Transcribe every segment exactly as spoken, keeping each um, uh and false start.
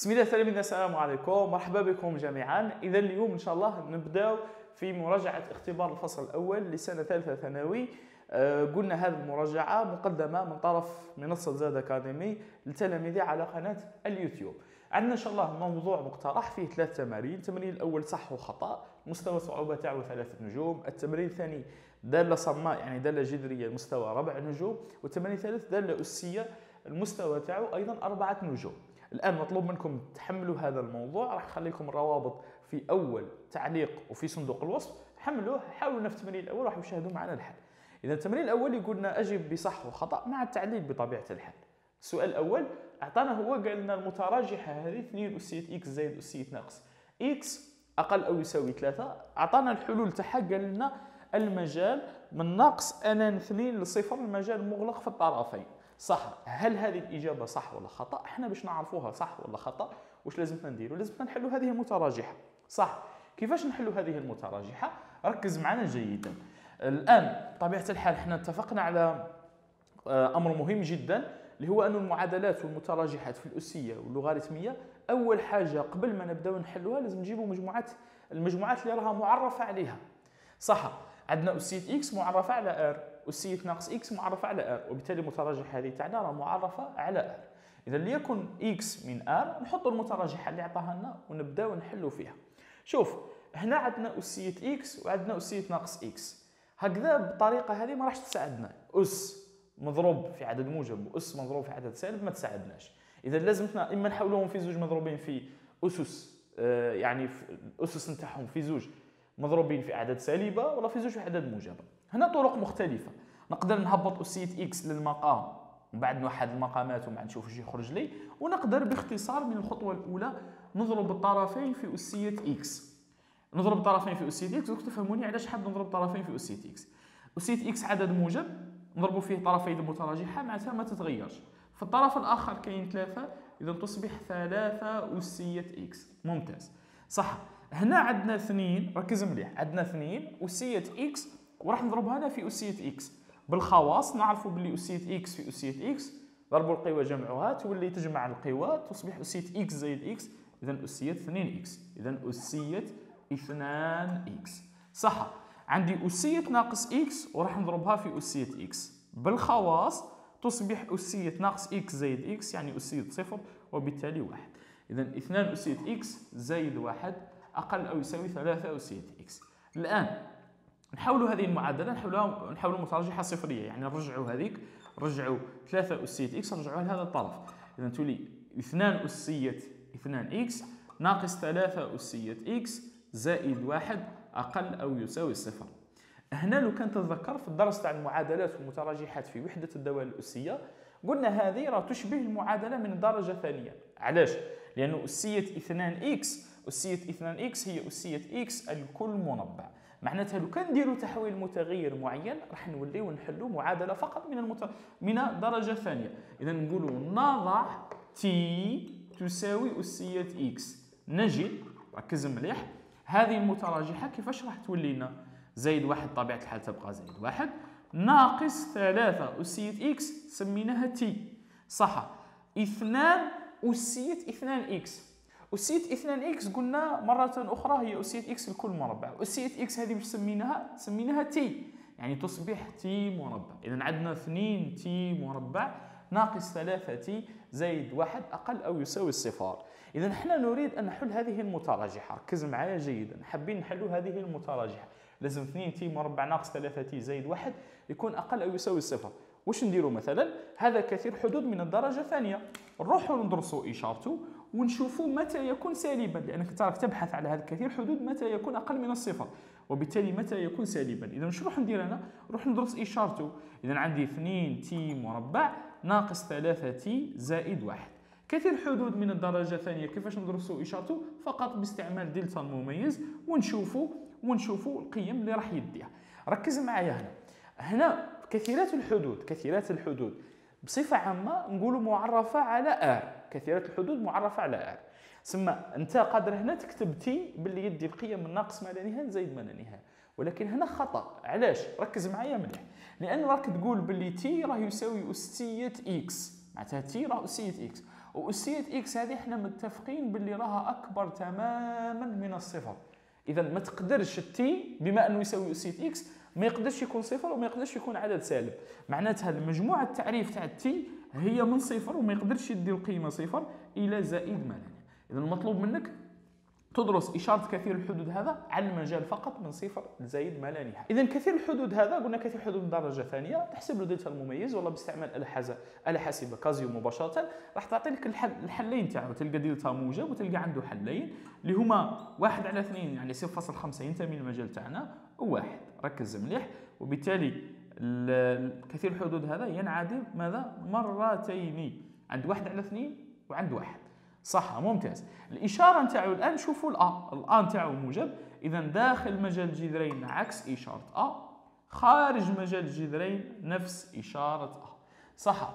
بسم الله التلاميذ، السلام عليكم، مرحبا بكم جميعا. اذا اليوم ان شاء الله نبداو في مراجعه اختبار الفصل الاول لسنه ثالثه ثانوي. آه قلنا هذه المراجعه مقدمه من طرف منصه زاد اكاديمي للتلاميذ على قناه اليوتيوب. عندنا ان شاء الله موضوع مقترح فيه ثلاث تمارين. التمرين الاول صح وخطا، مستوى الصعوبه تاعو ثلاثه نجوم. التمرين الثاني داله صماء يعني داله جذريه المستوى ربع نجوم. والتمرين الثالث داله اسيه المستوى تاعو ايضا اربعه نجوم. الآن مطلوب منكم تحملوا هذا الموضوع، راح نخليكم الروابط في أول تعليق وفي صندوق الوصف. حملوه، حاولوا في التمرين الأول راح تشاهدوا معنا الحل. إذا التمرين الأول يقولنا أجب بصح وخطأ مع التعليل بطبيعة الحال. السؤال الأول أعطانا هو قال لنا المتراجحة هذه اثنين أسية إكس زائد أسية ناقص إكس أقل أو يساوي ثلاثة. أعطانا الحلول تاعها، قال لنا المجال من ناقص أنان اثنين لصفر، المجال مغلق في الطرفين. صح. هل هذه الإجابة صح ولا خطأ؟ احنا باش نعرفوها صح ولا خطأ واش لازمنا نديروا؟ لازمنا نحلوا هذه المتراجحة. صح. كيفاش نحلوا هذه المتراجحة؟ ركز معنا جيدا. الآن بطبيعة الحال احنا اتفقنا على أمر مهم جدا، اللي هو أن المعادلات والمتراجحات في الأسية واللوغاريتمية أول حاجة قبل ما نبداو نحلوها لازم نجيبوا مجموعات المجموعات اللي راها معرفة عليها. صح. عندنا أسية إكس معرفة على آر، أسية ناقص إكس معرفة على آر، وبالتالي المتراجحة هذه تاعنا راه معرفة على آر. إذا ليكن إكس من آر نحط المتراجحة اللي عطاها لنا ونبداو نحلوا فيها. شوف هنا عندنا أسية إكس وعندنا أسية ناقص إكس. هكذا بالطريقة هذه ما راحش تساعدنا. أس مضروب في عدد موجب وأس مضروب في عدد سالب ما تساعدناش. إذا لازمنا إما نحولوهم في زوج مضروبين في أسس، آه يعني الأسس نتاعهم في زوج مضروبين في أعداد سالبة ولا في زوج في أعداد موجبة. هنا طرق مختلفة. نقدر نهبط أسية إكس للمقام ومن بعد نوحد المقامات ومن بعد نشوف واش يخرج لي، ونقدر باختصار من الخطوة الأولى نضرب الطرفين في أسية إكس. نضرب الطرفين في أسية إكس وتفهموني علاش حاب نضرب الطرفين في أسية إكس. أسية إكس عدد موجب نضربوا فيه طرفين المتراجحة معناتها ما تتغيرش. في الطرف الآخر كاين ثلاثة، إذا تصبح ثلاثة أسية إكس. ممتاز. صح. هنا عندنا اثنين، ركز مليح، عندنا اثنين أسية إكس وراح نضربها هنا في أسية إكس. بالخواص نعرفوا باللي أسية إكس في أسية إكس ضربوا القوى جمعوها تولي تجمع القوى تصبح أسية إكس زائد إكس، إذا أسية اثنين إكس، إذا أسية اثنان إكس. صح. عندي أسية ناقص إكس وراح نضربها في أسية إكس. بالخواص تصبح أسية ناقص إكس زائد إكس يعني أسية صفر وبالتالي واحد. إذا اثنان أسية إكس زائد واحد أقل أو يساوي ثلاثة أسية إكس. الآن نحولوا هذه المعادلة نحولها نحولوا متراجحة صفرية، يعني نرجعوا هذيك، رجعوا ثلاثة أسية إكس رجعوها لهذا الطرف. إذا تولي اثنان أسية اثنان إكس ناقص ثلاثة أسية إكس زائد واحد أقل أو يساوي صفر. هنا لو كان تتذكر في الدرس تاع المعادلات والمتراجحات في وحدة الدوال الأسية قلنا هذه راه تشبه المعادلة من الدرجة الثانية. علاش؟ لأنه أسية اثنان إكس أسية اثنان إكس هي أسية إكس الكل مربع. معناتها لو كان نديروا تحويل متغير معين راح نوليو نحلوا معادلة فقط من المت... من الدرجة الثانية. إذا نقولوا نضع تي تساوي أسية إكس. نجد، ركز مليح، هذه المتراجحة كيفاش راح تولي لنا؟ زائد واحد طبيعة الحال تبقى زائد واحد ناقص ثلاثة أسية إكس سميناها تي. صح. اثنان أسية اثنان إكس. أسية اثنان إكس قلنا مرة أخرى هي أسية إكس الكل مربع. أسية إكس هذه باش سميناها؟ سميناها تي، يعني تصبح تي مربع. إذا عندنا اثنين تي مربع ناقص ثلاثة تي زائد واحد أقل أو يساوي الصفر. إذا نحن نريد أن نحل هذه المتراجحة. ركز معايا جيدا. حابين نحلوا هذه المتراجحة لازم اثنين تي مربع ناقص ثلاثة تي زائد واحد يكون أقل أو يساوي الصفر. واش نديروا مثلا؟ هذا كثير حدود من الدرجة الثانية، نروحوا ندرسوا إشارته ونشوفوا متى يكون سالبا، لأنك تراك تبحث على هذا الكثير حدود متى يكون أقل من الصفر وبالتالي متى يكون سالبا. إذا شنو راح ندير أنا؟ نروح ندرس إشارته. إذا عندي اثنين تي مربع ناقص ثلاثة تي زائد واحد. كثير حدود من الدرجة الثانية كيفاش ندرسوا إشارته؟ فقط باستعمال دلتا المميز ونشوفوا ونشوفوا القيم اللي راح يديها. ركز معايا هنا. هنا كثيرات الحدود كثيرات الحدود بصفة عامة نقولوا معرفة على آر. كثيرات الحدود معرفة على آر. ثم أنت قادر هنا تكتب تي باللي يدي القيم من ناقص ما لا نهاية زائد ما لا نهاية، ولكن هنا خطأ. علاش؟ ركز معايا مليح. لأن راك تقول باللي تي راه يساوي أسية إكس، معناتها تي راه أسية إكس، وأسية إكس هذه احنا متفقين باللي راها أكبر تماما من الصفر. إذا ما تقدرش التي بما أنه يساوي أسية إكس ما يقدرش يكون صفر وما يقدرش يكون عدد سالب. معناتها المجموعة التعريف تاع التي هي من صفر وما يقدرش يدي القيمة صفر إلى زائد ما لا نهاية. إذا المطلوب منك تدرس إشارة كثير الحدود هذا على المجال فقط من صفر لزائد ما لا نهاية. إذا كثير الحدود هذا قلنا كثير الحدود من درجة ثانية تحسب له دلتا المميز والله باستعمال آلة حاسبة آلة حاسبة كازيو مباشرة راح تعطي لك الحل الحلين تاعو. تلقى دلتا موجب وتلقى عنده حلين اللي هما واحد على اثنين يعني صفر فاصلة خمسة ينتمي للمجال تاعنا وواحد. ركز مليح. وبالتالي كثير الحدود هذا ينعدم ماذا؟ مرتين عند واحد على اثنين وعند واحد. صح ممتاز. الإشارة نتاعو الآن شوفوا الأ الأ نتاعو موجب. إذا داخل مجال الجذرين عكس إشارة أ، خارج مجال الجذرين نفس إشارة أ. صح.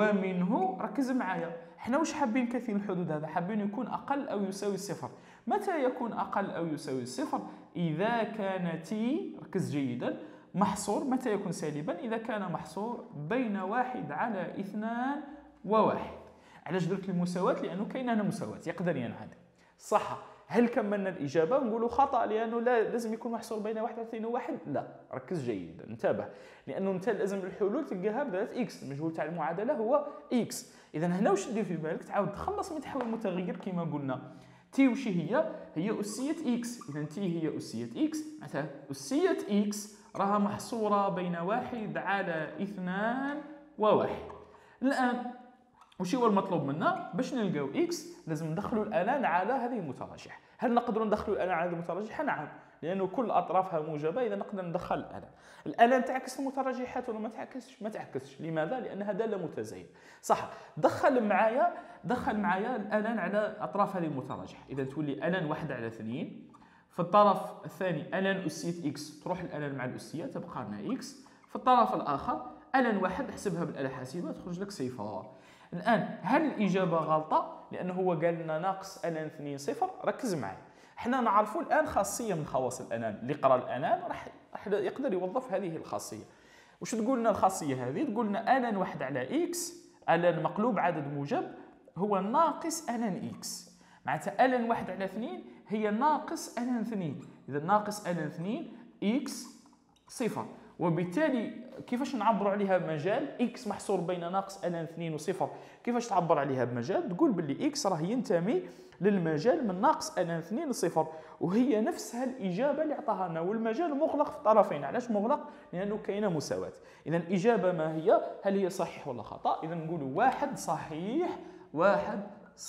ومنه ركز معايا احنا واش حابين كثير الحدود هذا؟ حابين يكون أقل أو يساوي الصفر. متى يكون أقل أو يساوي الصفر؟ إذا كان تي ركز جيدا محصور. متى يكون سالبا؟ إذا كان محصور بين واحد على اثنان وواحد. علاش درت المساواة؟ لأنه كاين هنا مساواة يقدر ينعدم. صح. هل كملنا الإجابة؟ نقولوا خطأ لأنه لا لازم يكون محصور بين واحد على اثنين وواحد. لا ركز جيدا انتبه لأنه انت لازم الحلول تلقاها بدالة إكس. المجهول تاع المعادلة هو إكس. إذا هنا واش دير في بالك؟ تعاود تخلص من تحول متغير كما قلنا. تي وش هي؟ هي أسية إكس. إذا تي هي أسية إكس. مثلا أسية إكس راها محصورة بين واحد على اثنان وواحد. الآن وش هو المطلوب منا؟ باش نلقاو إكس لازم ندخلوا الآلان على هذه المتراجح. هل نقدروا ندخلوا الآلان على هذه المتراجحة؟ نعم، لأنه كل أطرافها موجبة. إذا نقدر ندخل الآلان. الآلان تعكس المتراجحات ولا ما تعكسش؟ ما تعكسش. لماذا؟ لأنها دالة متزايدة. صح. دخل معايا دخل معايا الآلان على أطراف هذه المتراجحة. إذا تولي آلان واحد على اثنين. في الطرف الثاني آلان أسية إكس تروح الآلان مع الأسية تبقى لنا إكس. في الطرف الآخر آلان واحد احسبها بالآلة الحاسبة تخرج لك صفر. الآن هل الإجابة غلطة؟ لأنه هو قال لنا ناقص ألان اثنين صفر. ركز معي. احنا نعرفوا الآن خاصية من خواص الألان. اللي قرأ الألان راح يقدر يوظف هذه الخاصية. وش تقول لنا الخاصية هذه؟ تقول لنا ألان واحد على إكس ألان مقلوب عدد موجب هو ناقص ألان إكس. معناتها ألان واحد على اثنين هي ناقص ألان اثنين. إذا ناقص ألان اثنين إكس صفر. وبالتالي كيفاش نعبروا عليها بمجال إكس محصور بين ناقص ألان اثنين وصفر؟ كيفاش تعبر عليها بمجال؟ تقول باللي إكس راه ينتمي للمجال من ناقص ألان اثنين لصفر. وهي نفسها الإجابة اللي عطاها لنا. والمجال مغلق في الطرفين. علاش مغلق؟ لأنه كاينة مساواة. إذا الإجابة ما هي؟ هل هي صحيح ولا خطأ؟ إذا نقولوا واحد صحيح. واحد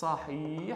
صحيح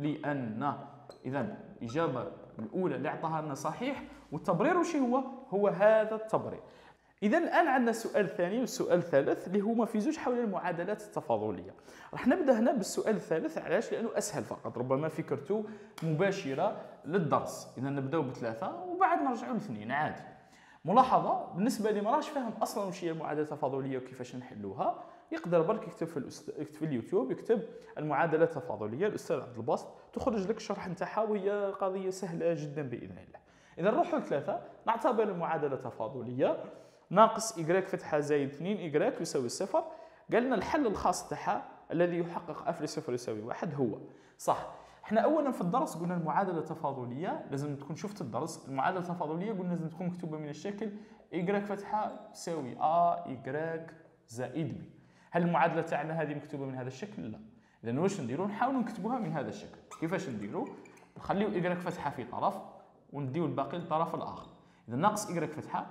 لأن إذا الإجابة الأولى اللي عطاها لنا صحيح. والتبرير وش هو؟ هو هذا التبرير. إذا الآن عندنا السؤال الثاني والسؤال الثالث اللي هما في زوج حول المعادلات التفاضلية. راح نبدأ هنا بالسؤال الثالث. علاش؟ لأنه أسهل فقط. ربما فكرته مباشرة للدرس. إذا نبدأ بثلاثة وبعد نرجعوا لاثنين عادي. ملاحظة بالنسبة اللي ما راش فاهم أصلا وش هي المعادلة التفاضلية وكيفاش نحلوها يقدر برك يكتب في, الأست... يكتب في اليوتيوب يكتب المعادلة التفاضلية الأستاذ عبد الباسط تخرج لك الشرح نتاعها وهي قضية سهلة جدا بإذن الله. إذا نروحوا لثلاثة نعتبر المعادلة التفاضلية ناقص إيكغيك فتحة زائد اثنين إيكغيك يساوي صفر. قال لنا الحل الخاص تاعها الذي يحقق اف لصفر يساوي واحد هو. صح. احنا اولا في الدرس قلنا المعادله التفاضليه لازم تكون شفت الدرس. المعادله التفاضليه قلنا لازم تكون مكتوبه من الشكل إيكغيك فتحه تساوي ا إيكغيك زائد بي. هل المعادله تاعنا هذه مكتوبه من هذا الشكل؟ لا. اذا واش نديروا؟ نحاولوا نكتبوها من هذا الشكل. كيفاش نديروا؟ نخليو إيكغيك فتحه في طرف ونديو الباقي للطرف الاخر. اذا ناقص إيكغيك فتحه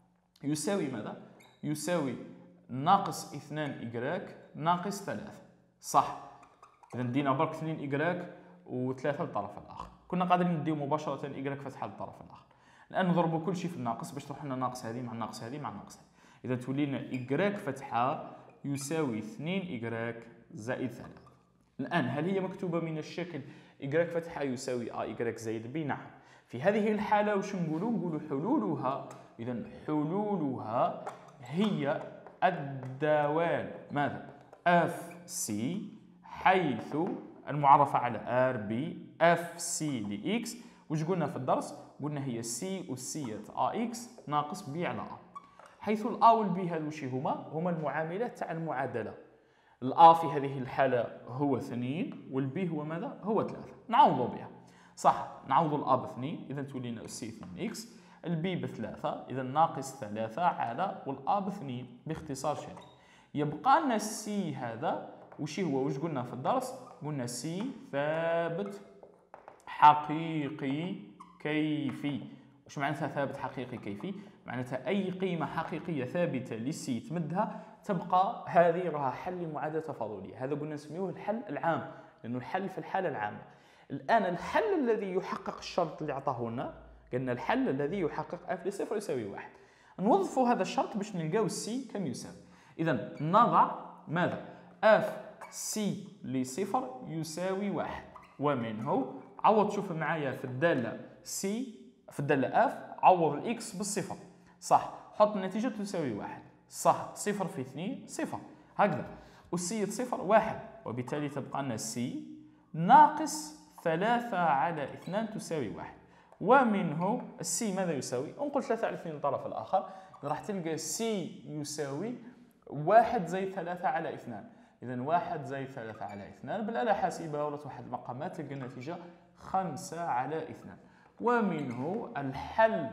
يساوي ماذا؟ يساوي ناقص اثنان إيكغيك ناقص ثلاثة. صح. إذا ندينا برك اثنين إيكغيك وثلاثة للطرف الآخر. كنا قادرين نديو مباشرة إيكغيك فتحة للطرف الآخر. الآن نضربوا كل شيء في الناقص باش تروح لنا ناقص هذه مع الناقص هذه مع الناقص هذه. إذا تولي لنا إيكغيك فتحة يساوي اثنين إيكغيك زائد ثلاثة. الآن هل هي مكتوبة من الشكل إيكغيك فتحة يساوي أ إيكغيك زائد بي؟ نعم. في هذه الحالة وش نقولوا؟ نقولوا حلولها. إذا حلولها هي الدوال ماذا؟ اف سي حيث المعرفة على ار بي اف سي لاكس. وش قلنا في الدرس؟ قلنا هي سي أسية ا اكس ناقص بي على ا. حيث الا والبي هذو وش هما؟ هما المعاملات تاع المعادلة. الأ في هذه الحالة هو اثنين والبي هو ماذا؟ هو ثلاثة. نعوض بها. صح، نعوض الأ باثنين، إذا تولي لنا السي اثنين إكس، البي بثلاثة، إذا ناقص ثلاثة على والأ باثنين باختصار شديد. يبقى لنا السي هذا وش هو؟ وش قلنا في الدرس؟ قلنا سي ثابت حقيقي كيفي. وش معناتها ثابت حقيقي كيفي؟ معناتها أي قيمة حقيقية ثابتة للسي تمدها تبقى هذه راها حل لمعادلة تفاضلية. هذا قلنا نسميه الحل العام، لأنه الحل في الحالة العامة. الآن الحل الذي يحقق الشرط اللي أعطاه لنا، قلنا الحل الذي يحقق اف لصفر يساوي واحد. نوظفوا هذا الشرط باش نلقاو السي كم يساوي. إذا نضع ماذا؟ اف سي لصفر يساوي واحد، ومنه عوض. شوف معايا في الدالة سي، في الدالة اف عوض الاكس بالصفر. صح، حط النتيجة تساوي واحد. صح، صفر في اثنين صفر، هكذا. والسي صفر واحد، وبالتالي تبقى لنا سي ناقص ثلاثة على اثنان تساوي واحد. ومنه السي ماذا يساوي؟ انقل ثلاثة على اثنين للطرف الآخر، راح تلقى سي يساوي واحد زائد ثلاثة على اثنان. إذا واحد زائد ثلاثة على اثنان بالآلة حاسبة ولا واحد المقامات تلقى النتيجة خمسة على اثنان. ومنه الحل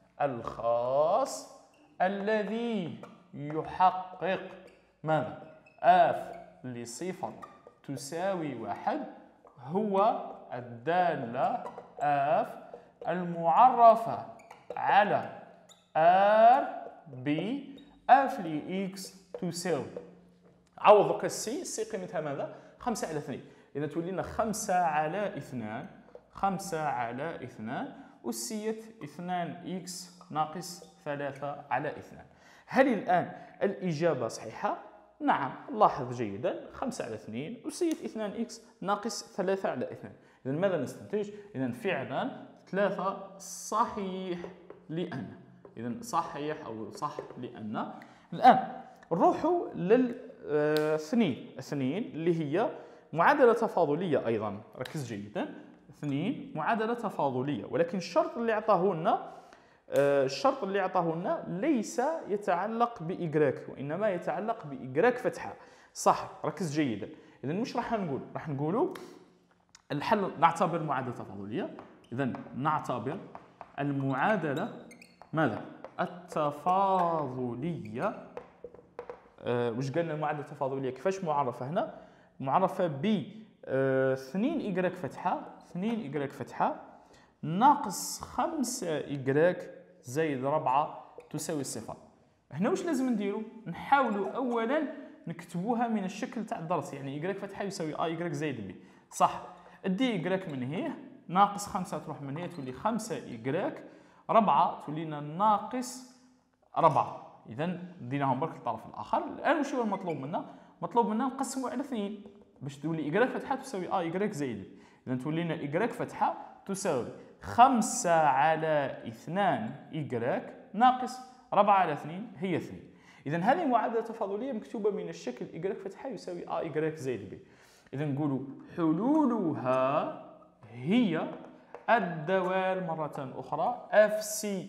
الخاص الذي يحقق ماذا؟ اف لصفر تساوي واحد، هو الدالة اف المعرفة على ار بي اف لإكس تساوي. عوض السي، السي قيمتها ماذا؟ خمسة على اثنين. إذا تولي لنا خمسة على اثنان، خمسة على اثنان، والسية اثنان إكس ناقص ثلاثة على اثنان. هل الآن الإجابة صحيحة؟ نعم، لاحظ جيدا، خمسة على اثنين والسية اثنان إكس ناقص ثلاثة على اثنان. إذا ماذا نستنتج؟ إذا فعلا ثلاثة صحيح لأن. إذا صحيح أو صح لأن. الآن نروحوا للاثنين، اثنين اللي هي معادلة تفاضلية أيضا، ركز جيدا. اثنين معادلة تفاضلية، ولكن الشرط اللي أعطاه لنا الشرط اللي أعطاه لنا ليس يتعلق بإجراك، وإنما يتعلق بإجراك فتحة. صح، ركز جيدا. إذا مش راح نقول؟ راح نقولوا الحل، نعتبر معادلة تفاضلية. إذا نعتبر المعادلة ماذا؟ التفاضلية. أه وش قلنا المعادلة التفاضلية كيفاش معرفة هنا؟ معرفة ب اثنين إجراك فتحة، اثنين إجراك فتحة ناقص خمسة إجراك زائد ربعة تساوي صفر. هنا واش لازم نديرو؟ نحاولوا أولا نكتبوها من الشكل تاع الدرس، يعني إجراك فتحة يساوي أ إجراك زائد بي. صح، دي إجراك من هنا ناقص خمسة تروح من هنا تولي خمسة إجراك، ربعة تولي لنا ناقص ربعة. إذا ديناهم برك للطرف الآخر. الآن وش هو المطلوب منا؟ مطلوب منا نقسموا على اثنين باش تولي إجراك فتحة تساوي أ إجراك زائد. إذا تولي لنا إجراك فتحة تساوي خمسة على اثنان إجراك ناقص ربعة على اثنين هي اثنين. إذا هذه معادلة تفاضلية مكتوبة من الشكل إجراك فتحة يساوي أ إجراك زائد ب. إذا نقولوا حلولها هي الدوال مرة أخرى اف سي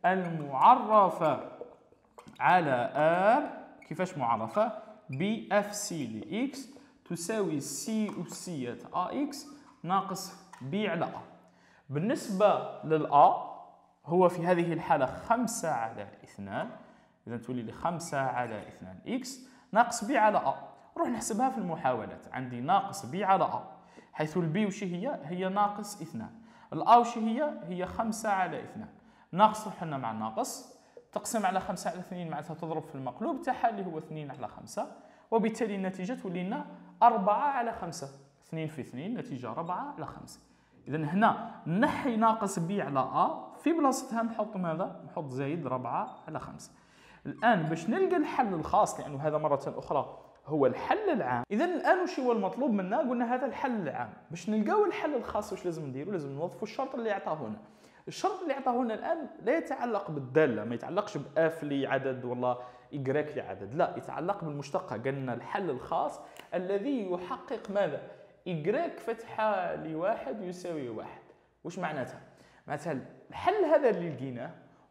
المعرفة على ار. كيفاش معرفة؟ ب اف سي لإكس تساوي سي أسية أ إكس ناقص بي على أ. بالنسبة للأ هو في هذه الحالة خمسة على اثنان، إذا تولي لي خمسة على اثنان إكس ناقص بي على أ. نروح نحسبها في المحاولات. عندي ناقص بي على أ، حيث البي وش هي؟ هي ناقص اثنان. الأ وش هي؟ هي خمسة على اثنان. ناقص حنا مع الناقص، تقسم على خمسة على اثنين معناتها تضرب في المقلوب تاعها اللي هو اثنين على خمسة، وبالتالي النتيجة تولي لنا أربعة على خمسة. اثنين في اثنين نتيجة أربعة على خمسة. إذا هنا نحي ناقص بي على أ، في بلاصتها نحط ماذا؟ نحط زايد ربعة على خمسة. الآن باش نلقى الحل الخاص، لأنه هذا مرة أخرى هو الحل العام. إذا الآن وش هو المطلوب منا؟ قلنا هذا الحل العام. باش نلقاو الحل الخاص واش لازم نديرو؟ لازم نوظفوا الشرط اللي عطاه لنا. الشرط اللي عطاه لنا الآن لا يتعلق بالدالة، ما يتعلقش بأف لعدد ولا إجراك لعدد، لا، يتعلق بالمشتقة. قلنا الحل الخاص الذي يحقق ماذا؟ إجراك فتحة لواحد يساوي واحد. وش معناتها؟ معناتها الحل هذا اللي لقيناه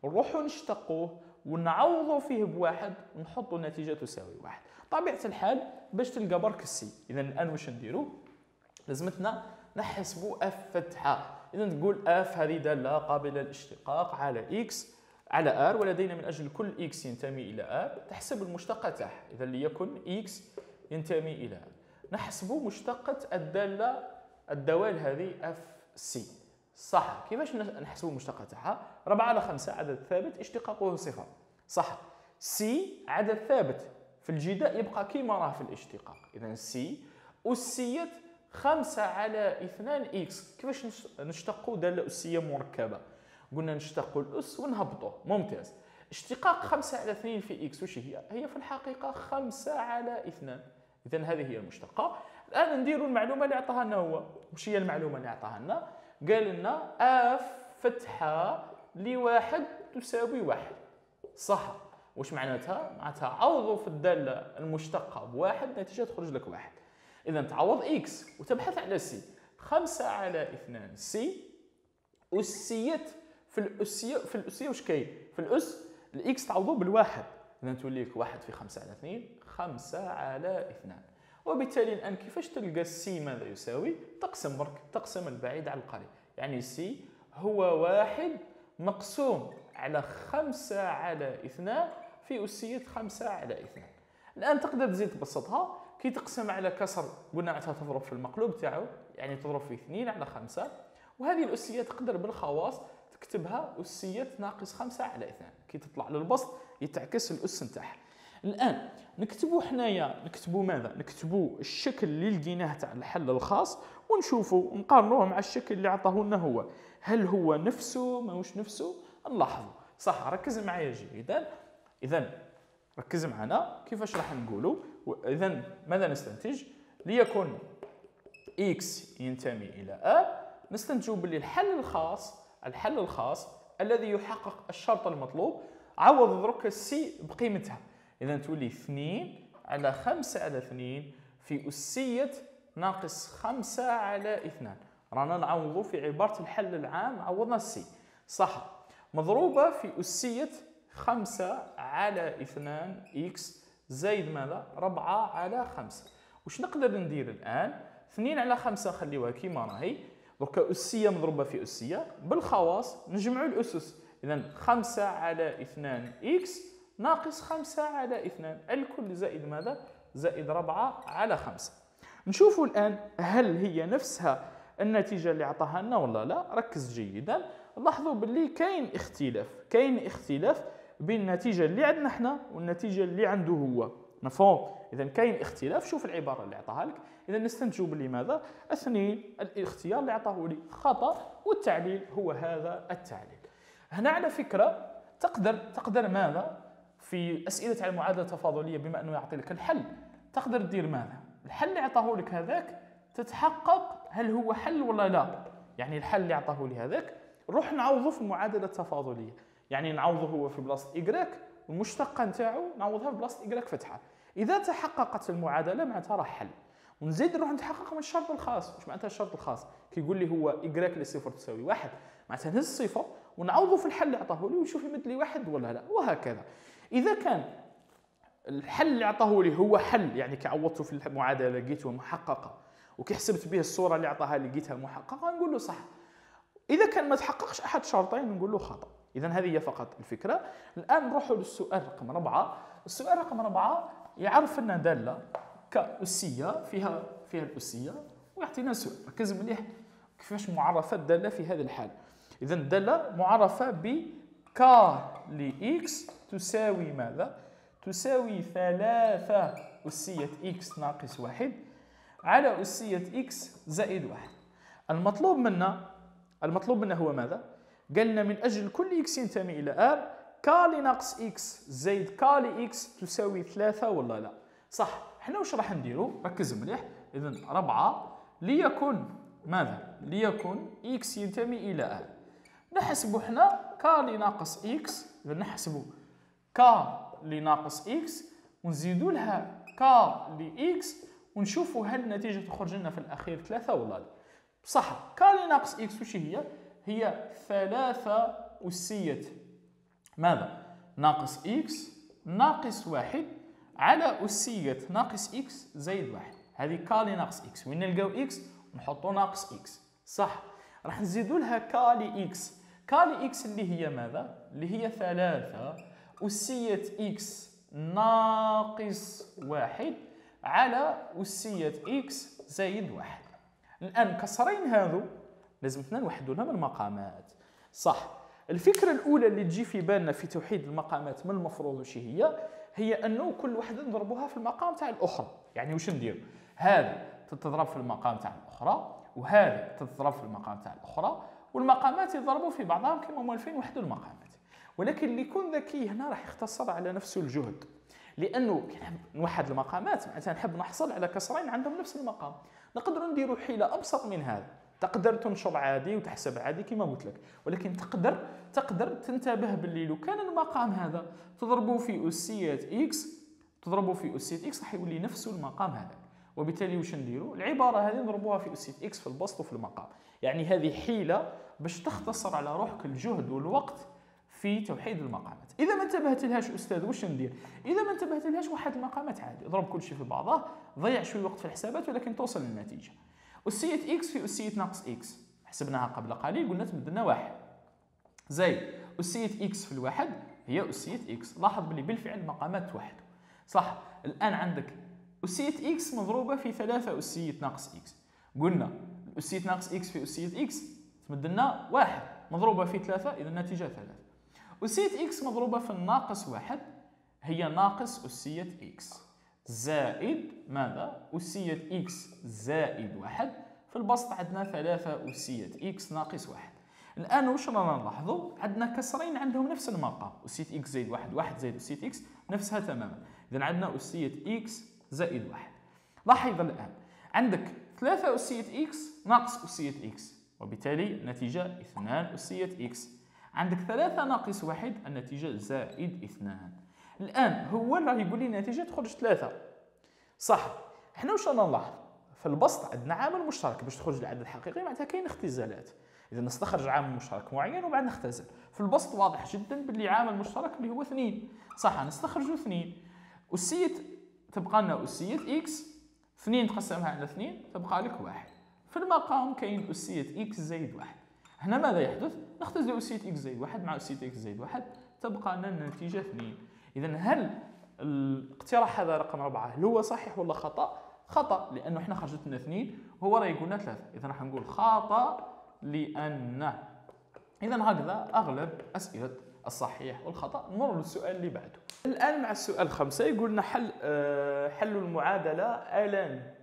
نروحوا نشتقوه ونعوضوا فيه بواحد ونحطوا النتيجه تساوي واحد. طبيعه الحال باش تلقى برك السي، اذا الان واش نديروا؟ لازمتنا نحسبوا اف فتحه. اذا تقول اف هذه داله قابله للاشتقاق على اكس على ار، ولدينا من اجل كل اكس ينتمي الى ار تحسب المشتقه تاعها. اذا ليكن اكس ينتمي الى ار، نحسبوا مشتقه الداله الدوال هذه اف سي. صح. كيفاش نحسبوا المشتقه تاعها؟ أربعة على خمسة عدد ثابت اشتقاقه صفر. صح. سي عدد ثابت في الجداء يبقى كيما راه في الاشتقاق. اذا سي أسية خمسة على اثنان اكس. كيفاش نشتقوا داله أسية مركبة؟ قلنا نشتقوا الأس ونهبطوه. ممتاز. اشتقاق خمسة على اثنين في اكس وش هي؟ هي في الحقيقة خمسة على اثنان. إذا هذه هي المشتقة. الآن نديروا المعلومة اللي عطاها لنا هو. وش هي المعلومة اللي عطاها لنا؟ قال لنا اف فتحة لواحد تساوي واحد. صح. وش معناتها؟ معناتها عوضوا في الدالة المشتقة بواحد نتيجة تخرج لك واحد. إذا تعوض إكس وتبحث على سي. خمسة على اثنان سي أسيت في الأسية. في الأسية وش كاين؟ في الأس الإكس تعوضوه بالواحد. إذا تولي لك واحد في خمسة على اثنين خمسة على اثنان. وبالتالي الآن كيفاش تلقى السي ماذا يساوي؟ تقسم برك، تقسم البعيد على القريب. يعني سي هو واحد مقسوم على خمسة على اثنان في أسية خمسة على اثنان. الآن تقدر تزيد تبسطها كي تقسم على كسر، قلنا معناتها تضرب في المقلوب تاعو، يعني تضرب في اثنين على خمسة، وهذه الأسية تقدر بالخواص تكتبها أسية ناقص خمسة على اثنان. كي تطلع للبسط يتعكس الأس نتاعها. الآن نكتبوا حنايا، نكتبوا ماذا؟ نكتبوا الشكل اللي لقيناه تاع الحل الخاص ونشوفوا نقارنوه مع الشكل اللي عطاه لنا هو. هل هو نفسه ماهوش نفسه؟ نلاحظوا. صح. ركز معايا جيدا. إذا ركز معنا كيفاش راح نقولوا. إذا ماذا نستنتج؟ ليكن إكس ينتمي إلى آ، نستنتج باللي الحل الخاص الحل الخاص الذي يحقق الشرط المطلوب عوض درك السي بقيمتها. إذا تولي اثنين على خمسة على اثنين في أسية ناقص خمسة على اثنان. رانا نعوضوا في عبارة الحل العام عوضنا السي. صح. مضروبة في أسية خمسة على اثنان إكس زائد ماذا؟ أربعة على خمسة. وش نقدر ندير الآن؟ اثنين على خمسة خليوها كيما راهي. درك أسية مضروبة في أسية بالخواص نجمعوا الأسس. إذا خمسة على اثنان إكس ناقص خمسة على اثنان الكل زائد ماذا؟ زائد أربعة على خمسة. نشوفوا الآن هل هي نفسها النتيجة اللي عطاها لنا ولا لا؟ ركز جيدا. لاحظوا باللي كاين اختلاف، كاين اختلاف بين النتيجة اللي عندنا احنا والنتيجة اللي عنده هو. مفهوم؟ إذا كاين اختلاف. شوف العبارة اللي عطاها لك. إذا نستنتجوا باللي ماذا؟ اثنين الاختيار اللي عطاه لي خطأ والتعليل هو هذا التعليل. هنا على فكرة تقدر تقدر ماذا؟ في أسئلة على المعادلة التفاضلية بما أنه يعطي لك الحل تقدر دير ماذا؟ الحل اللي عطاه لك هذاك تتحقق هل هو حل ولا لا. يعني الحل اللي عطاه لي هذاك نروح نعوضه في المعادلة التفاضلية. يعني نعوضه هو في بلاصة إيكغيك والمشتقة نتاعو نعوضها في بلاصة إيكغيك فتحة. إذا تحققت المعادلة معناتها راه حل. ونزيد نروح نتحقق من الشرط الخاص. واش معناتها الشرط الخاص؟ كيقول لي هو إيكغيك لصفر تساوي واحد، معناتها نهز الصفر ونعوضه في الحل اللي عطاه لي ونشوف يمد لي واحد ولا لا، وهكذا. إذا كان الحل اللي عطاه لي هو حل، يعني كي عوضته في المعادلة لقيتها محققة وكي حسبت به الصورة اللي عطاها لي لقيتها محققة نقول له صح. إذا كان ما تحققش أحد شرطين نقول له خطأ. إذا هذه هي فقط الفكرة. الآن نروحوا للسؤال رقم أربعة. السؤال رقم أربعة يعرف لنا دالة كأسية فيها فيها الأسية ويعطينا سؤال. ركز مليح كيفاش معرفة الدالة في هذه الحال. إذا الدالة معرفة ب ك لإكس تساوي ماذا؟ تساوي ثلاثة أسية إكس ناقص واحد على أسية إكس زائد واحد. المطلوب منا المطلوب منا هو ماذا؟ قالنا من أجل كل إكس ينتمي إلى آر ك لناقص إكس زائد ك لإكس تساوي ثلاثة ولا لا؟ صح. احنا واش راح نديرو؟ ركز مليح. إذا أربعة ليكن ماذا؟ ليكن إكس ينتمي إلى آر. نحسبوا احنا ك لناقص إكس. إذا نحسبوا ك لناقص إكس ونزيدوا لها ك لإكس ونشوفوا هل النتيجة تخرج لنا في الأخير ثلاثة ولا لا. صح. ك لناقص إكس وش هي؟ هي ثلاثة أسية ماذا؟ ناقص إكس ناقص واحد على أسية ناقص إكس زائد واحد. هذه كالي ناقص إكس، وين نلقاو إكس نحطو ناقص إكس، صح؟ راح نزيدو لها كالي إكس. كالي إكس اللي هي ماذا؟ اللي هي ثلاثة أسية إكس ناقص واحد على أسية إكس زائد واحد. الآن كسرين هذو لازمتنا نوحدو لهم المقامات، صح؟ الفكرة الأولى اللي تجي في بالنا في توحيد المقامات من المفروض وش هي؟ هي أنه كل وحدة نضربوها في المقام تاع الأخرى. يعني وش ندير؟ هذه تتضرب في المقام تاع الأخرى، وهذه تتضرب في المقام تاع الأخرى، والمقامات يضربوا في بعضهم كما موالفين وحدوا المقامات. ولكن اللي يكون ذكي هنا راح يختصر على نفسه الجهد، لأنه كي نحب نوحد المقامات معناتها نحب نحصل على كسرين عندهم نفس المقام. نقدروا نديروا حيلة أبسط من هذا، تقدر تنشر عادي وتحسب عادي كما قلت لك، ولكن تقدر تقدر تنتبه باللي لو كان المقام هذا تضربوه في أسية إكس تضربوه في أسية إكس راح يولي نفسه المقام هذا، وبالتالي واش نديروا؟ العبارة هذه نضربوها في أسية إكس في البسط وفي المقام. يعني هذه حيلة باش تختصر على روحك الجهد والوقت في توحيد المقامات. إذا ما انتبهت لهاش أستاذ واش ندير؟ إذا ما انتبهت لهاش وحد المقامات عادي، اضرب كل شيء في بعضه، ضيع شوي وقت في الحسابات ولكن توصل للنتيجة. أسية إكس في أسية ناقص إكس حسبناها قبل قليل قلنا تبدلنا واحد زائد أسية إكس في الواحد هي أسية إكس. لاحظ بلي بالفعل المقامات توحدوا، صح؟ الآن عندك أسية إكس مضروبة في ثلاثة أسية ناقص إكس. قلنا أسية ناقص إكس في أسية إكس تمدلنا واحد مضروبة في ثلاثة، إذا النتيجة ثلاثة. أسية إكس مضروبة في الناقص واحد هي ناقص أسية إكس زائد ماذا؟ أسية إكس زائد واحد. في البسط عندنا ثلاثة أسية إكس ناقص واحد. الآن واش رانا نلاحظوا؟ عندنا كسرين عندهم نفس المقام، أسية إكس زائد واحد، واحد زائد أسية إكس نفسها تماما. إذا عندنا أسية إكس زائد واحد. لاحظ الآن عندك ثلاثة أسية إكس ناقص أسية إكس، وبالتالي النتيجة اثنان أسية إكس. عندك ثلاثة ناقص واحد النتيجة زائد اثنان. الآن هو راه يقول لي النتيجة تخرج ثلاثة، صح؟ احنا واش رانا نلاحظ؟ في البسط عندنا عامل مشترك باش تخرج العدد الحقيقي معناتها كاين اختزالات، إذا نستخرج عامل مشترك معين وبعد نختزل. في البسط واضح جدا باللي عامل مشترك اللي هو اثنين، صح؟ نستخرجوا اثنين. أسية تبقى لنا أسية إكس، اثنين تقسمها على اثنين تبقى لك واحد. في المقام كاين أسية إكس زائد واحد. هنا ماذا يحدث؟ نختزل أسية إكس زائد واحد مع أسية إكس زائد واحد تبقى لنا النتيجة اثنين. إذا هل الاقتراح هذا رقم أربعة هل هو صحيح ولا خطأ؟ خطأ، لأنه احنا خرجت لنا اثنين وهو راه يقولنا ثلاثة، إذا راح نقول خطأ لأن. إذا هكذا أغلب أسئلة الصحيح والخطأ. نمر للسؤال اللي بعده. الآن مع السؤال خمسة يقولنا حل حل المعادلة ألان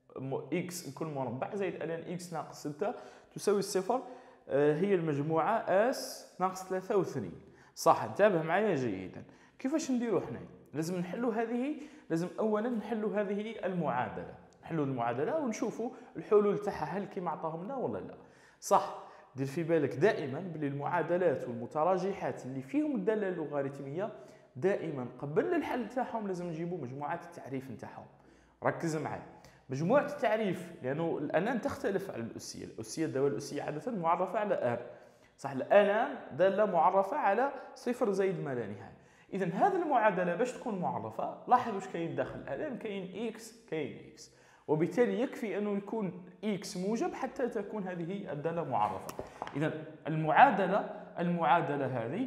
إكس كل مربع زائد ألان إكس ناقص ستة تساوي الصفر هي المجموعة أس ناقص ثلاثة واثنين. صح، انتبه معايا جيدا. كيفاش نديرو حنا؟ لازم نحلو هذه، لازم أولا نحلو هذه المعادلة، نحلو المعادلة ونشوفوا الحلول تاعها هل كيما عطاهم لنا ولا لا. صح، دير في بالك دائما بلي المعادلات والمتراجحات اللي فيهم الدالة اللوغاريتمية دائما قبل الحل تاعهم لازم نجيبوا مجموعات التعريف نتاعهم. ركز معايا، مجموعة التعريف لأنه الألان تختلف على الأسية، الأسية الدالة الأسية عادة معرفة على آر، صح؟ الألان دالة معرفة على صفر زائد ما لا نهاية. إذا هذه المعادلة باش تكون معرفة لاحظ واش كاين داخل الألان، كاين إكس كاين إكس، وبالتالي يكفي أنه يكون إكس موجب حتى تكون هذه الدالة معرفة. إذا المعادلة المعادلة هذه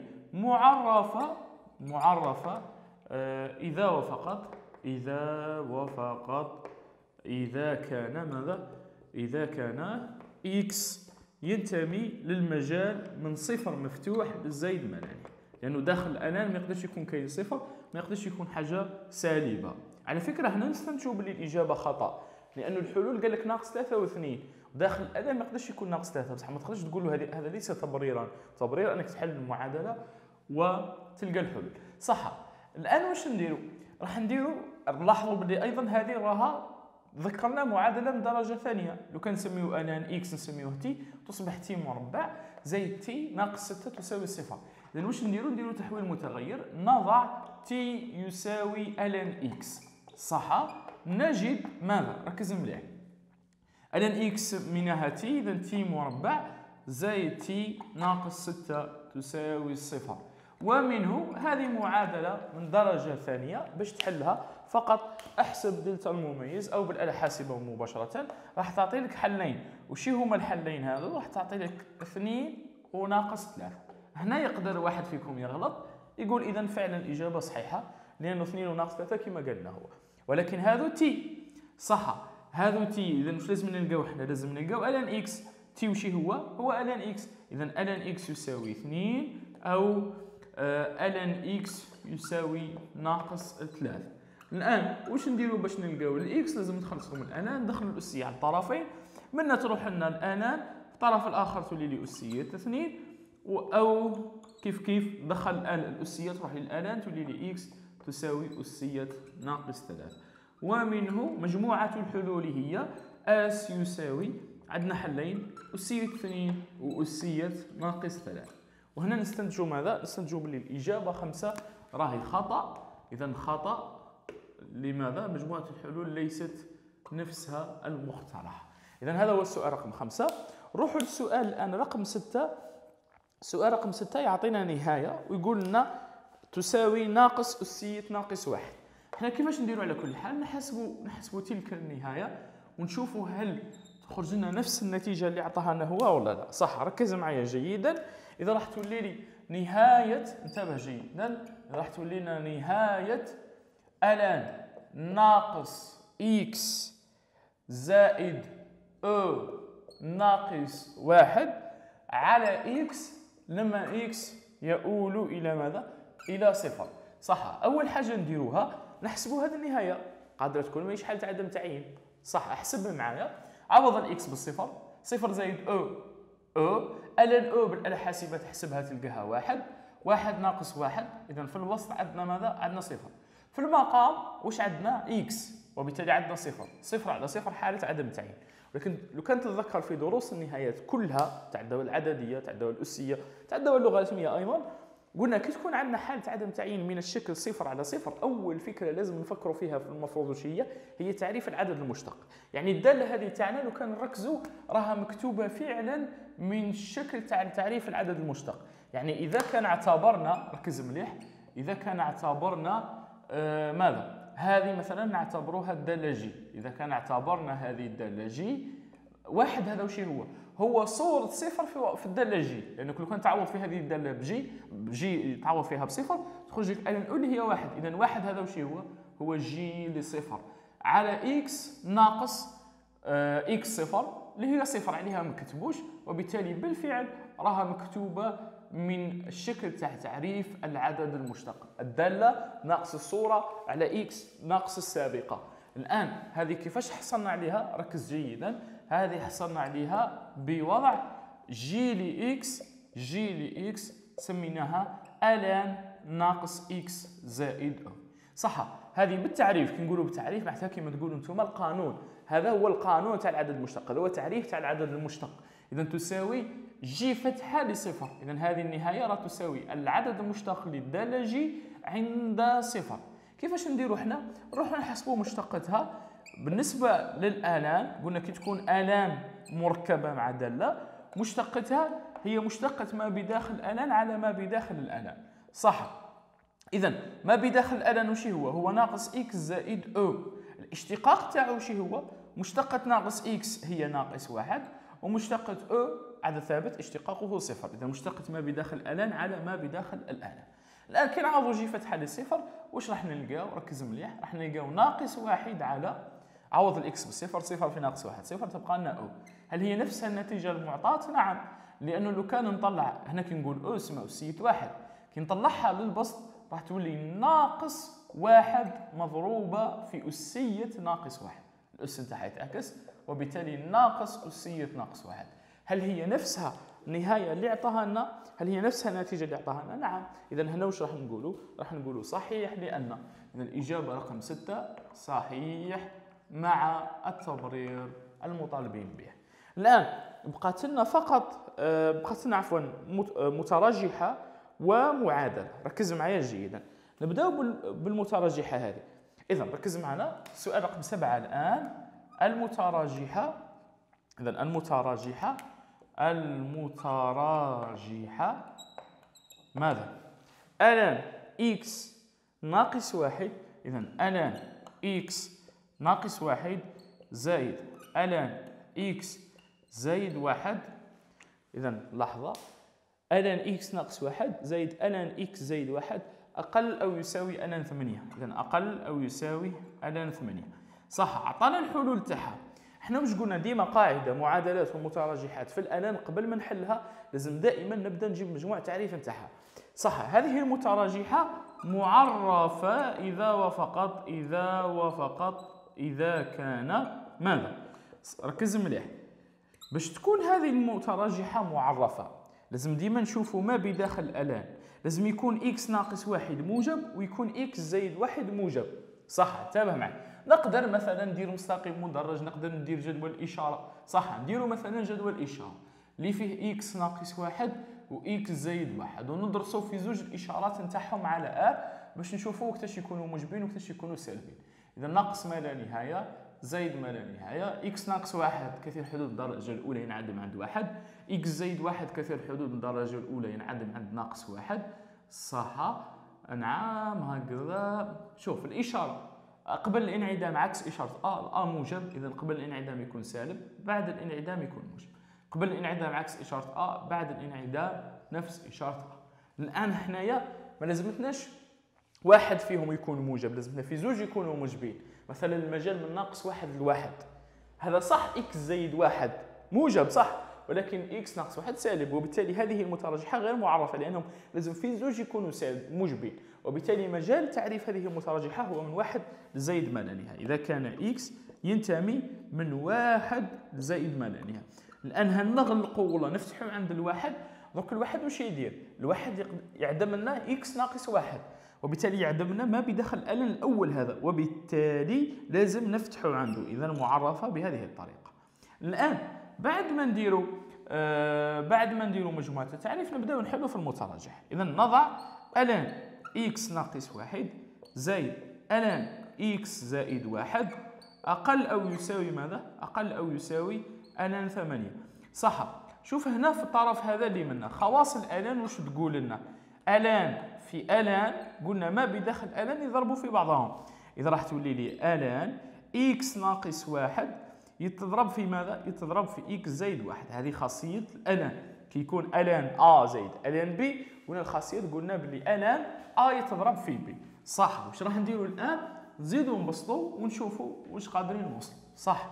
معرفة معرفة آه إذا وفقط إذا وفقط إذا كان ماذا؟ إذا كان إكس ينتمي للمجال من صفر مفتوح للزايد ما لا نهاية، لأنه داخل الألان ما يقدرش يكون كاين صفر، ما يقدرش يكون حاجة سالبة. على فكرة هنا نستنتجوا بلي الإجابة خطأ، لأنه الحلول قال لك ناقص ثلاثة واثنين، وداخل الألان ما يقدرش يكون ناقص ثلاثة، بصح ما تقدرش تقول له هذا ليس تبريرا، تبرير أنك تحل المعادلة وتلقى الحلول. صح، الآن واش نديروا؟ راح نديروا نلاحظوا بلي أيضا هذه راها ذكرنا معادلة من درجة ثانية، لو كان نسميو ألان إكس نسميوه تي تصبح تي مربع زائد تي ناقص ستة تساوي صفر. إذا واش نديرو؟ نديرو تحويل متغير، نضع تي يساوي ألان إكس، صح؟ نجد ماذا؟ ركز مليح، ألان إكس منها تي، إذا تي مربع زائد تي ناقص ستة تساوي صفر، ومنه هذه معادلة من درجة ثانية. باش تحلها فقط احسب دلتا المميز أو بالآلة الحاسبة مباشرة، راح تعطي لك حلين. وشي هما الحلين هذو؟ راح تعطي لك اثنين وناقص ثلاثة. هنا يقدر واحد فيكم يغلط يقول إذا فعلا الإجابة صحيحة، لأنه اثنين وناقص ثلاثة كما قالنا هو، ولكن هذا تي صح، هذا تي. إذا واش لازم نلقاو حنا؟ لازم نلقاو الان اكس. تي وشي هو؟ هو الان اكس. إذا الان اكس يساوي اثنين أو الان اكس يساوي ناقص ثلاثة. الآن واش نديرو باش نلقاو الاكس؟ لازم نخلصوا من الان، ندخلوا الأسية على الطرفين، منا تروح لنا الان الطرف الآخر تولي لي أسية اثنين، أو كيف كيف دخل الأسية تروح للآلان تولي لي إكس تساوي أسية ناقص ثلاثة. ومنه مجموعة الحلول هي أس يساوي، عندنا حلين، أسية اثنين وأسية ناقص ثلاثة. وهنا نستنتجوا ماذا؟ نستنتجوا بلي الإجابة خمسة راهي خطأ. إذا خطأ. لماذا؟ مجموعة الحلول ليست نفسها المقترحة. إذا هذا هو السؤال رقم خمسة. نروحوا للسؤال الآن رقم ستة. السؤال رقم ستة يعطينا نهاية ويقول لنا تساوي ناقص أسية ناقص واحد. احنا كيفاش نديروا؟ على كل حال نحسبوا نحسبوا تلك النهاية ونشوفوا هل تخرج لنا نفس النتيجة اللي عطاها لنا هو ولا لا. صح، ركز معايا جيدا. إذا راح تولي لي نهاية، انتبه جيدا، راح تولي لنا نهاية الان ناقص إكس زائد أو ناقص واحد على إكس لما إكس يؤول إلى ماذا؟ إلى صفر. صح، أول حاجة نديروها نحسبوا هذه النهاية، قادرة تكون ماهيش حالة عدم تعيين. صح، احسبها معايا. عوض الإكس بالصفر، صفر زائد أو أو، الان أو بالآلة الحاسبة تحسبها تلقاها واحد، واحد ناقص واحد، إذا في الوسط عندنا ماذا؟ عندنا صفر. في المقام واش عندنا؟ إكس، وبالتالي عندنا صفر، صفر على صفر حالة عدم تعيين. ولكن لو كان تتذكر في دروس النهايات كلها تاع الدوال العدديه تاع الدوال الاسيه تاع الدوال اللوغاريتميه ايضا، قلنا كي تكون عندنا حاله عدم تعيين من الشكل صفر على صفر، اول فكره لازم نفكروا فيها في المفروض وش هي؟ هي تعريف العدد المشتق. يعني الداله هذه تاعنا لو كان نركزوا راها مكتوبه فعلا من الشكل تاع تعريف العدد المشتق. يعني اذا كان اعتبرنا، ركز مليح، اذا كان اعتبرنا آه ماذا؟ هذه مثلا نعتبروها الداله جي. اذا كان اعتبرنا هذه الداله جي واحد، هذا وش هو؟ هو صورة صفر في الداله جي، لانك لو كان تعوض في هذه الداله بجي بجي تعوض فيها بصفر تخرج لك الان او اللي هي واحد. اذا واحد هذا وش هو؟ هو جي لصفر على اكس ناقص آه اكس صفر اللي هي صفر عليها ما كتبوش، وبالتالي بالفعل راها مكتوبه من الشكل تاع تعريف العدد المشتق، الداله ناقص الصوره على اكس ناقص السابقه. الان هذه كيفاش حصلنا عليها؟ ركز جيدا. هذه حصلنا عليها بوضع جي لاكس جي لاكس سميناها الان ناقص اكس زائد او. صح، هذه بالتعريف كي نقولوا بالتعريف معناتها كيما تقولوا انتم القانون، هذا هو القانون تاع العدد المشتق، هذا هو تعريف تاع العدد المشتق. اذا تساوي جي فتحه لصفر، اذا هذه النهايه راه تساوي العدد المشتق للداله جي عند صفر. كيفاش نديروا حنا؟ نروحوا نحسبوا مشتقتها بالنسبه للالان. قلنا كي تكون الان مركبه مع داله مشتقتها هي مشتقه ما بداخل الالان على ما بداخل الالان. صح، اذا ما بداخل الالان وش هو؟ هو ناقص اكس زائد او. الاشتقاق تاعو وش هو؟ مشتقه ناقص اكس هي ناقص واحد، ومشتقه او عدد ثابت اشتقاقه صفر. اذا مشتقه ما بداخل الالان على ما بداخل الالان. الان كي نعوضوا جي فتحه لصفر واش راح نلقاو؟ ركز مليح، راح نلقاو ناقص واحد على عوض الاكس بصفر، صفر في ناقص واحد صفر، تبقى لنا او. هل هي نفسها النتيجه المعطاة؟ نعم، لانه لو كان نطلع هنا كي نقول او اسمها اسية واحد، كي نطلعها للبسط راح تولي ناقص واحد مضروبه في اسية ناقص واحد، الاس نتاعها يتعكس وبالتالي ناقص اسية ناقص واحد. هل هي نفسها النهايه اللي عطاها لنا؟ هل هي نفسها النتيجه اللي عطاها لنا؟ نعم. اذا هنا واش راح نقولوا؟ راح نقولوا صحيح، لان اذا الاجابه رقم ستة صحيح مع التبرير المطالبين به. الان بقات لنا فقط بقات لنا عفوا متراجحه ومعادله. ركز معايا جيدا. نبداو بالمتراجحه هذه. اذا ركز معنا السؤال رقم سبعة الان. المتراجحه، اذا المتراجحه المتراجحه ماذا؟ الان اكس ناقص واحد، اذا الان اكس ناقص واحد زائد الان اكس زائد واحد. اذا لحظه، الان اكس ناقص واحد زائد الان اكس زائد واحد اقل او يساوي الان ثمانية. اذا اقل او يساوي الان ثمانية. صح، عطانا الحلول تاعها. احنا واش قلنا؟ ديما قاعده معادلات ومتراجحات في الالان قبل ما نحلها لازم دائما نبدا نجيب مجموع تعريف نتاعها. صح، هذه المتراجحه معرفه اذا وفقط اذا وفقط اذا كان ماذا؟ ركز مليح. باش تكون هذه المتراجحه معرفه لازم ديما نشوفوا ما بداخل الان. لازم يكون اكس ناقص واحد موجب ويكون اكس زائد واحد موجب. صح، انتبه معي. نقدر مثلا ندير مستقيم مدرج، نقدر ندير جدول اشاره. صح، نديروا مثلا جدول اشاره اللي فيه اكس ناقص واحد واكس زائد واحد وندرسوا في زوج الاشارات نتاعهم على ا باش نشوفوا وقتاش يكونوا موجبين وقتاش يكونوا سالبين. اذا ناقص ما لا نهايه زائد ما لا نهايه. اكس ناقص واحد كثير حدود الدرجه الاولى ينعدم عند واحد، اكس زائد واحد كثير حدود الدرجه الاولى ينعدم عند ناقص واحد. صح، نعم هكذا. شوف الاشاره قبل الانعدام عكس اشاره ا، ا موجب، اذا قبل الانعدام يكون سالب، بعد الانعدام يكون موجب. قبل الانعدام عكس اشاره ا، بعد الانعدام نفس اشاره ا. الان حنايا ما لازمتناش واحد فيهم يكون موجب، لازمنا في زوج يكونوا موجبين. مثلا المجال من ناقص واحد لواحد، هذا صح اكس زائد واحد موجب صح، ولكن اكس ناقص واحد سالب، وبالتالي هذه المتراجحه غير معرفه لانهم لازم في زوج يكونوا سالب موجبين، وبالتالي مجال تعريف هذه المتراجحه هو من واحد لزائد ما لا نهايه. اذا كان اكس ينتمي من واحد لزائد ما لا نهايه. الان هنغلقوا ولا نفتحوا عند الواحد. دونك الواحد واش يدير؟ الواحد يعدم لنا اكس ناقص واحد، وبالتالي يعدم لنا ما بداخل الان الاول هذا، وبالتالي لازم نفتحوا عنده. اذا معرفه بهذه الطريقه. الان بعد ما نديروا آه بعد ما نديروا مجموعه التعريف نبداو نحلوا في المتراجح. اذا نضع الان اكس ناقص واحد زائد الان اكس زائد واحد اقل او يساوي ماذا؟ اقل او يساوي الان ثمانية. صح، شوف هنا في الطرف هذا اللي منا خواص الالان واش تقول لنا؟ الان في الان قلنا ما بداخل الان يضربوا في بعضهم. اذا راح تولي لي الان اكس ناقص واحد يتضرب في ماذا؟ يتضرب في اكس زائد واحد. هذه خاصيه الان كي يكون الان ا زائد الان بي، قلنا الخاصيه قلنا بلي الان ا يتضرب في بي. صح، واش راح نديروا الان؟ نزيدوا نبسطوا ونشوفوا واش قادرين نوصلوا. صح،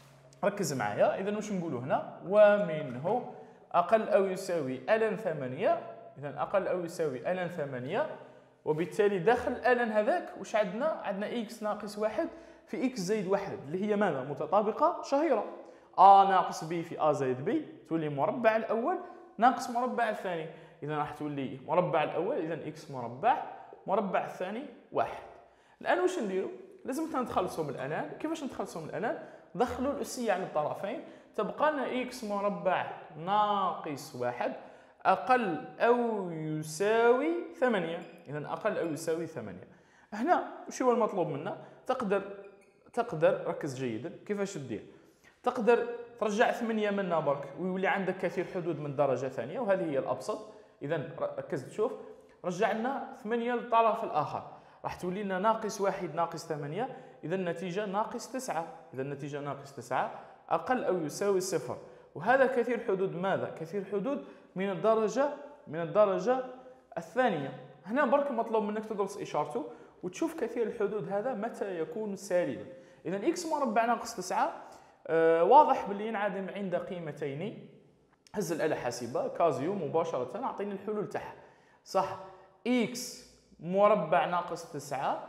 ركز معايا. اذا واش نقولوا هنا؟ ومنه اقل او يساوي الان ثمانية. اذا اقل او يساوي الان ثمانية، وبالتالي داخل الان هذاك واش عندنا؟ عندنا اكس ناقص واحد في اكس زائد واحد اللي هي ماذا؟ متطابقه شهيره. ا ناقص بي في ا زائد بي تولي مربع الاول ناقص مربع الثاني. اذا راح تولي مربع الاول اذا اكس مربع، مربع الثاني واحد. الان واش نديروا؟ لازم نتخلصوا من الالان. كيفاش نتخلصوا من الالان؟ دخلوا الاسيه على الطرفين، تبقى لنا اكس مربع ناقص واحد اقل او يساوي ثمانية. اذا اقل او يساوي ثمانية. هنا وش هو المطلوب منا؟ تقدر تقدر ركز جيدا كيفاش دير. تقدر ترجع ثمانية منا برك ويولي عندك كثير حدود من درجه ثانيه، وهذه هي الابسط. اذا ركز تشوف، رجع لنا ثمانية للطرف الاخر، راح تولي لنا ناقص واحد ناقص ثمانية. اذا النتيجه ناقص تسعة. اذا النتيجه ناقص تسعة اقل او يساوي صفر. وهذا كثير حدود ماذا؟ كثير حدود من الدرجه من الدرجه الثانيه. هنا برك مطلوب منك تدرس اشارته وتشوف كثير الحدود هذا متى يكون سالبا. اذا اكس مربع ناقص تسعة آه واضح باللي ينعدم عند قيمتين. هز الآلة الحاسبة كازيو مباشرة اعطيني الحلول تاعها. صح، اكس مربع ناقص تسعة.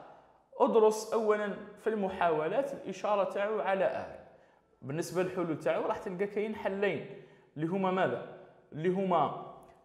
ادرس اولا في المحاولات الاشاره تاعو على ا. بالنسبه للحلول تاعو راح تلقى كاين حلين اللي هما ماذا؟ اللي هما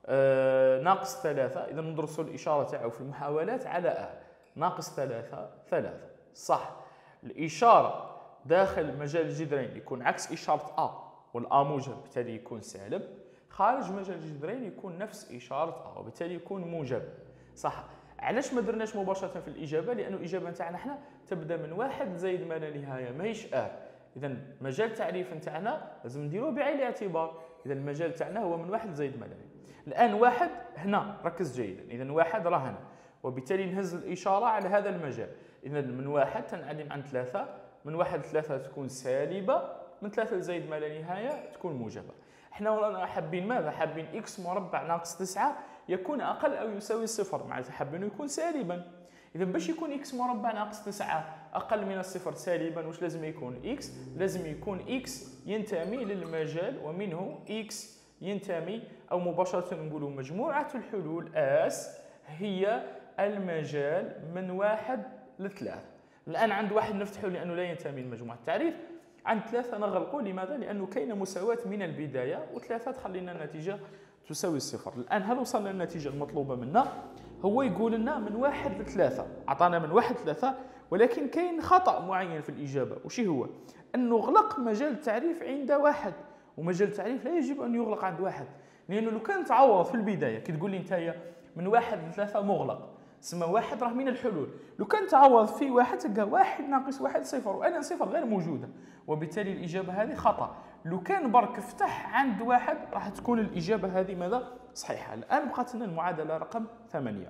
آه ناقص ثلاثة. اذا ندرسوا الاشاره تاعو في المحاولات على ا. ناقص ثلاثة ثلاثة. صح، الاشاره داخل مجال الجذرين يكون عكس اشاره ا، والا موجب بالتالي يكون سالب. خارج مجال الجذرين يكون نفس اشاره ا وبالتالي يكون موجب. صح، علاش ما درناش مباشره في الاجابه؟ لانه الاجابه نتاعنا حنا تبدا من واحد زائد ما لا نهايه ماهيش ا. اذا مجال التعريف نتاعنا لازم نديروه بعين الاعتبار. اذا المجال تاعنا هو من واحد زائد ما لا نهايه. الآن واحد هنا، ركز جيدا، إذا واحد راه هنا، وبالتالي نهز الإشارة على هذا المجال. إذا من واحد تنعدم عن ثلاثة، من واحد لثلاثة تكون سالبة، من ثلاثة لزايد ما لا نهاية تكون موجبة. احنا ورانا حابين ماذا؟ حابين إكس مربع ناقص تسعة يكون أقل أو يساوي الصفر، معناتها حابينه يكون سالبا. إذا باش يكون إكس مربع ناقص تسعة أقل من الصفر سالبا، واش لازم يكون إكس؟ لازم يكون إكس ينتمي للمجال، ومنه إكس ينتمي، أو مباشرة نقولوا مجموعة الحلول اس هي المجال من واحد لثلاثة. الآن عند واحد نفتحه لأنه لا ينتمي لمجموعة التعريف، عند ثلاثة نغلقه. لماذا؟ لأنه كاين مساواة من البداية، وثلاثة تخلي لنا النتيجة تساوي الصفر. الآن هل وصلنا للنتيجة المطلوبة منا؟ هو يقول لنا من واحد لثلاثة، أعطانا من واحد لثلاثة، ولكن كاين خطأ معين في الإجابة. وش هو؟ أن نغلق مجال التعريف عند واحد، ومجال التعريف لا يجب أن يغلق عند واحد، لأنه لو كان تعوض في البداية كي تقول لي نتايا من واحد لثلاثة مغلق، تسمى واحد راه من الحلول، لو كان تعوض في واحد تلقى واحد ناقص واحد صفر، وأنا صفر غير موجودة، وبالتالي الإجابة هذه خطأ. لو كان برك فتح عند واحد راح تكون الإجابة هذه ماذا؟ صحيحة. الآن بقات لنا المعادلة رقم ثمانية.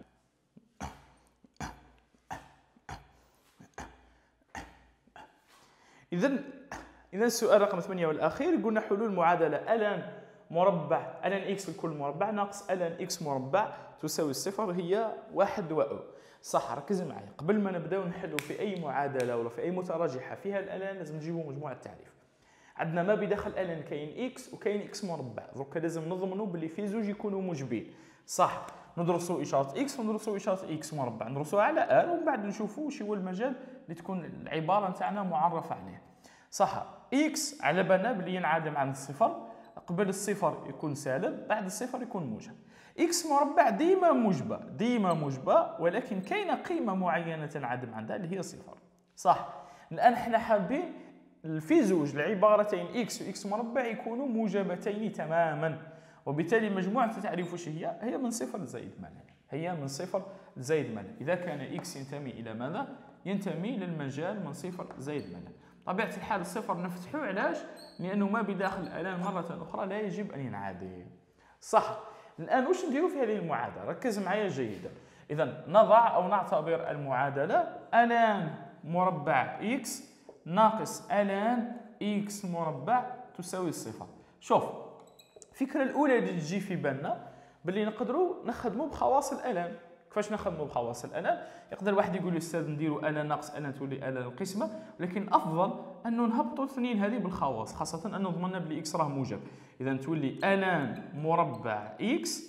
إذا إذا السؤال رقم ثمانية والأخير، قلنا حلول معادلة ألان مربع ألان إكس لكل مربع ناقص ألان إكس مربع تساوي الصفر هي واحد و أو. صح، ركز معي، قبل ما نبداو نحلوا في أي معادلة ولا في أي متراجحة فيها الألان لازم نجيبوا مجموعة التعريف. عندنا ما بداخل ألان كاين إكس وكاين إكس مربع، دروك لازم نضمنوا باللي في زوج يكونوا موجبين. صح، ندرسوا إشارة إكس وندرسوا إشارة إكس مربع، ندرسوها على آل، ومن بعد نشوفوا واش هو المجال اللي تكون العبارة نتاعنا معرفة عليه. صح، إكس على بالنا بلي ينعدم عن الصفر، قبل الصفر يكون سالب، بعد الصفر يكون موجب. إكس مربع ديما موجبة، ديما موجبة، ولكن كاينة قيمة معينة تنعدم عندها اللي هي صفر. صح، الآن حنا حابين في زوج العبارتين إكس وإكس مربع يكونوا موجبتين تماما، وبالتالي مجموعة التعريف واش هي؟ هي من صفر لزايد ما لا، هي من صفر لزايد ما لا. إذا كان إكس ينتمي إلى ماذا؟ ينتمي للمجال من صفر زايد ما لا. طبيعة الحال الصفر نفتحه، علاش؟ لأنه ما بداخل الألان مرة أخرى لا يجب أن ينعدم. صح، الآن واش نديرو في هذه المعادلة؟ ركز معايا جيدا. إذا نضع أو نعتبر المعادلة ألان مربع إكس ناقص ألان إكس مربع تساوي الصفر. شوف، الفكرة الأولى اللي تجي في بالنا باللي نقدروا نخدموا بخواص الألان. كيفاش نخدموا بخواص الألان؟ يقدر واحد يقول لي أستاذ نديروا ألان ناقص ألان تولي ألان القسمة، ولكن أفضل أنه نهبطوا الاثنين هذه بالخواص، خاصة أنه ضمننا بلي إكس راه موجب. إذا تولي ألان مربع إكس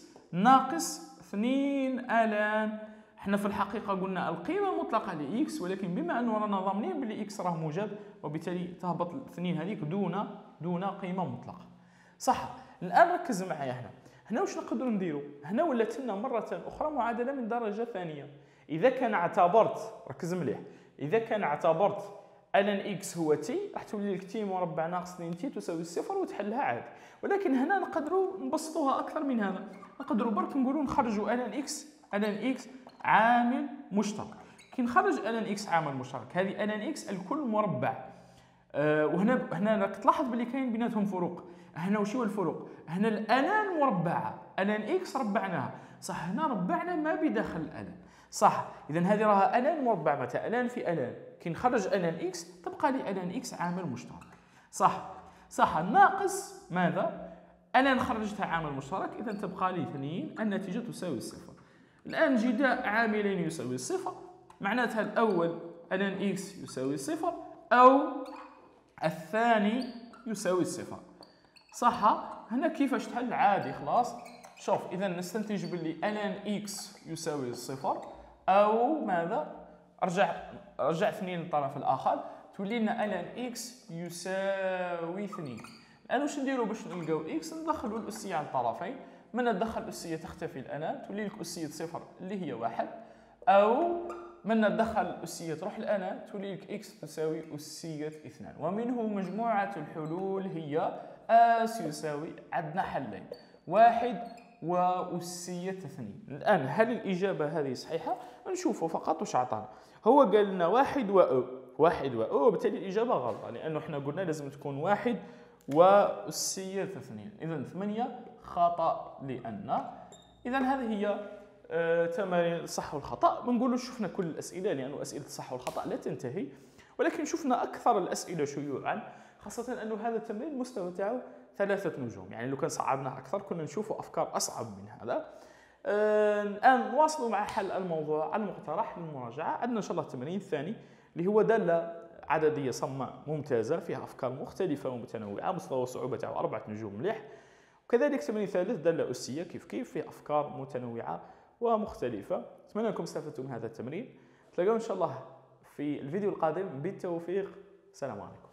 ناقص اثنين ألان. احنا في الحقيقة قلنا القيمة المطلقة لإكس، ولكن بما أنه رانا ضامنين بلي إكس راه موجب، وبالتالي تهبط الاثنين هذيك دون دون قيمة مطلقة. صح، الآن ركز معايا هنا. هنا واش نقدروا نديروا؟ هنا ولات لنا مرة أخرى معادلة من درجة ثانية. إذا كان اعتبرت، ركز مليح، إذا كان اعتبرت ألان إكس هو تي، راح تولي لك تي مربع ناقص اثنين تي تساوي الصفر وتحلها عادي. ولكن هنا نقدروا نبسطوها أكثر من هذا، نقدروا برك نقولوا نخرجوا ألان إكس ألان إكس عامل مشترك. كي نخرج ألان إكس عامل مشترك، هذه ألان إكس الكل مربع. أه وهنا هنا راك تلاحظ بلي كاين بيناتهم فروق. هنا وش هو الفروق؟ هنا الألان مربعة، ألان إكس ربعناها، صح، هنا ربعنا ما بداخل الألان. صح، إذا هذه راها ألان مربع، متى ألان في ألان، كي نخرج ألان إكس تبقى لي ألان إكس عامل مشترك. صح، صح، الناقص ماذا؟ ألان خرجتها عامل مشترك، إذا تبقى لي اثنين، النتيجة تساوي الصفر. الآن جداء عاملين يساوي الصفر، معناتها الأول ألان إكس يساوي صفر، أو الثاني يساوي الصفر. صح، هنا كيفاش تحل؟ عادي خلاص. شوف، إذا نستنتج باللي ألان إكس يساوي الصفر، أو ماذا؟ أرجع أرجع اثنين للطرف الآخر، تولي لنا ألان إكس يساوي اثنين. الآن واش نديرو باش نلقاو إكس؟ ندخلوا الأسية على الطرفين، من ندخل الأسية تختفي الألان، تولي لك أسية صفر اللي هي واحد، أو من ندخل الأسية تروح الألان تولي لك إكس تساوي أسية اثنان. ومنه مجموعة الحلول هي اس يساوي، عندنا حلين، واحد وأسية اثنين. الآن هل الإجابة هذه صحيحة؟ نشوفوا فقط واش عطانا. هو قال لنا واحد و أو، واحد و أو، وبالتالي الإجابة غلطة، لأنه احنا قلنا لازم تكون واحد وأسية اثنين. إذا ثمانية خطأ لأن. إذا هذه هي آه، تمارين الصح والخطأ. بنقولوا شفنا كل الأسئلة لأن أسئلة الصح والخطأ لا تنتهي، ولكن شفنا أكثر الأسئلة شيوعا، خاصة أنه هذا التمرين المستوى تاعو ثلاثة نجوم. يعني لو كان صعبناه أكثر كنا نشوفوا أفكار أصعب من هذا. آه، الآن نواصل مع حل الموضوع المقترح للمراجعة. عندنا إن شاء الله التمرين الثاني اللي هو دالة عددية صماء ممتازة فيها أفكار مختلفة ومتنوعة، مستوى الصعوبة تاعو أربعة نجوم مليح. وكذلك التمرين الثالث دالة أسية كيف كيف فيه أفكار متنوعة ومختلفة. أتمنى أنكم استفدتم من هذا التمرين. تلاقون إن شاء الله في الفيديو القادم. بالتوفيق، سلام عليكم.